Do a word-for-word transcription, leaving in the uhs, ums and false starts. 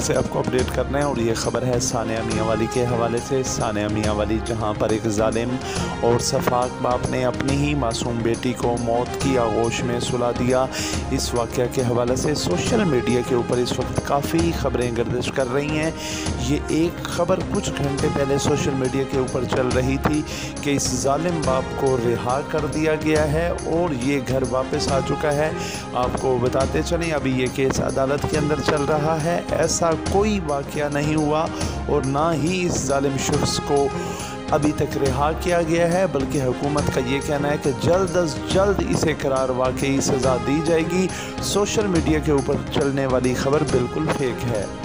से आपको अपडेट करना है और ये ख़बर है सानिया मियां वाली के हवाले से। सानिया मियां वाली जहां पर एक जालिम और सफाक बाप ने अपनी ही मासूम बेटी को मौत की आगोश में सुला दिया। इस वाक़या के हवाले से सोशल मीडिया के ऊपर इस वक्त काफ़ी ख़बरें गर्दिश कर रही हैं। ये एक ख़बर कुछ घंटे पहले सोशल मीडिया के ऊपर चल रही थी कि इस जालिम बाप को रिहा कर दिया गया है और ये घर वापस आ चुका है। आपको बताते चलें अभी ये केस अदालत के अंदर चल रहा है। ऐसा कोई वाक़या नहीं हुआ और ना ही इस जालिम शख्स को अभी तक रिहा किया गया है, बल्कि हुकूमत का ये कहना है कि जल्द अज जल्द इसे करार वाकई सज़ा दी जाएगी। सोशल मीडिया के ऊपर चलने वाली खबर बिल्कुल फेक है।